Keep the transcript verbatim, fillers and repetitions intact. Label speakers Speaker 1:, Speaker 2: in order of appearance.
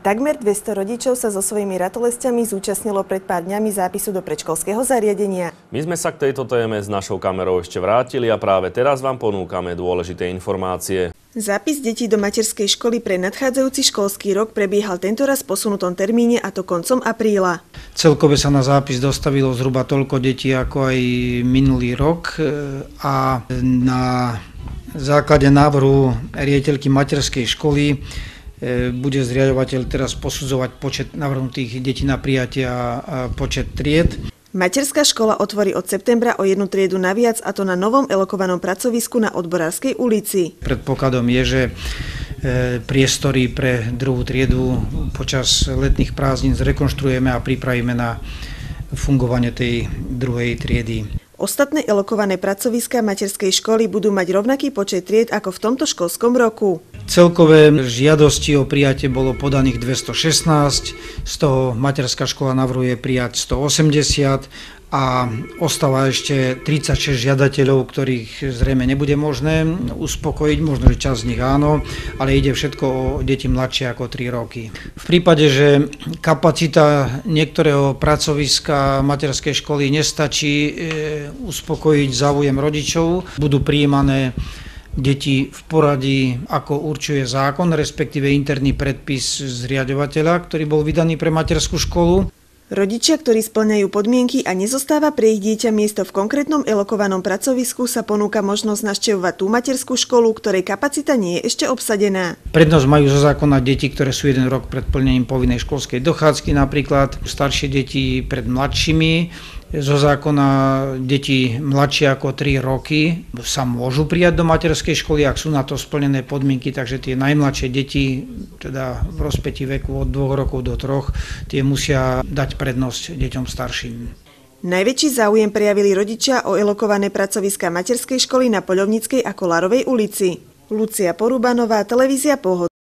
Speaker 1: Takmer dvesto rodičov sa so svojimi ratolesťami zúčastnilo pred pár dňami zápisu do predškolského zariadenia.
Speaker 2: My sme sa k tejto téme s našou kamerou ešte vrátili a práve teraz vám ponúkame dôležité informácie.
Speaker 1: Zápis detí do materskej školy pre nadchádzajúci školský rok prebiehal tentoraz v posunutom termíne, a to koncom apríla.
Speaker 3: Celkové sa na zápis dostavilo zhruba toľko detí ako aj minulý rok a na základe návrhu riaditeľky materskej školy bude zriaďovateľ teraz posudzovať počet navrhnutých detí na prijatie a počet tried.
Speaker 1: Materská škola otvorí od septembra o jednu triedu naviac, a to na novom elokovanom pracovisku na Odborárskej ulici.
Speaker 3: Predpokladom je, že priestory pre druhú triedu počas letných prázdnin zrekonštruujeme a pripravíme na fungovanie tej druhej triedy.
Speaker 1: Ostatné elokované pracoviská materskej školy budú mať rovnaký počet tried ako v tomto školskom roku.
Speaker 3: Celkové žiadosti o prijatie bolo podaných dvestošestnásť, z toho materská škola navrhuje prijať stoosemdesiat a ostáva ešte tridsaťšesť žiadateľov, ktorých zrejme nebude možné uspokojiť, možno, že časť z nich áno, ale ide všetko o deti mladšie ako tri roky. V prípade, že kapacita niektorého pracoviska materskej školy nestačí uspokojiť záujem rodičov, budú prijímané deti v poradí, ako určuje zákon, respektíve interný predpis zriaďovateľa, ktorý bol vydaný pre materskú školu.
Speaker 1: Rodičia, ktorí spĺňajú podmienky a nezostáva pre ich dieťa miesto v konkrétnom elokovanom pracovisku, sa ponúka možnosť navštevovať tú materskú školu, ktorej kapacita nie je ešte obsadená.
Speaker 3: Prednosť majú zo zákona deti, ktoré sú jeden rok pred plnením povinnej školskej dochádzky, napríklad staršie deti pred mladšími. Zo zákona deti mladšie ako tri roky sa môžu prijať do materskej školy, ak sú na to splnené podmienky, takže tie najmladšie deti, teda v rozpätí veku od dvoch rokov do troch, tie musia dať prednosť deťom starším.
Speaker 1: Najväčší záujem prejavili rodičia o elokované pracoviská materskej školy na Poľovníckej a Kolárovej ulici. Lucia Porubanová, televízia Pohod.